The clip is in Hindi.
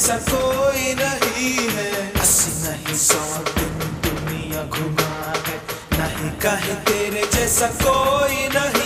जैसा कोई नहीं है। 80 नहीं 100 दिन दुनिया घुमा है, नहीं कहे तेरे जैसा कोई नहीं